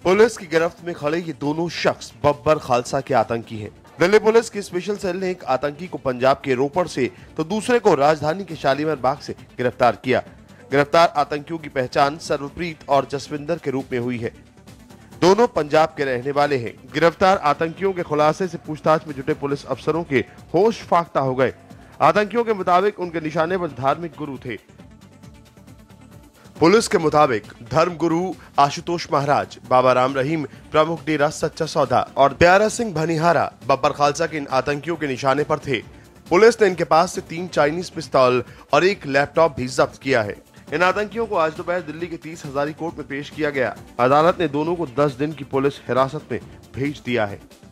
Police की गिरफ्त में खड़े ये दोनों शख्स बब्बर खालसा के आतंकी हैं। दिल्ली पुलिस की स्पेशल सेल ने एक आतंकी को पंजाब के रोपड़ से तो दूसरे को राजधानी के शालीमार बाग से गिरफ्तार किया। गिरफ्तार आतंकियों की पहचान सर्वप्रीत और जसविंदर के रूप में हुई है। दोनों पंजाब के रहने वाले हैं। गिरफ्तार आतंकियों के खुलासे से पूछताछ में जुटे पुलिस अफसरों के होश फाख्ता हो गए। आतंकियों के मुताबिक उनके निशाने पर धार्मिक गुरु थे। पुलिस के मुताबिक धर्म गुरु आशुतोष महाराज, बाबा राम रहीम प्रमुख डेरा सच्चा सौदा और प्यारा सिंह भनिहारा बब्बर खालसा के इन आतंकियों के निशाने पर थे। पुलिस ने इनके पास से 3 चाइनीज पिस्तौल और एक लैपटॉप भी जब्त किया है। इन आतंकियों को आज दोपहर दिल्ली के 30 हजारी कोर्ट में पेश किया गया। अदालत ने दोनों को 10 दिन की पुलिस हिरासत में भेज दिया है।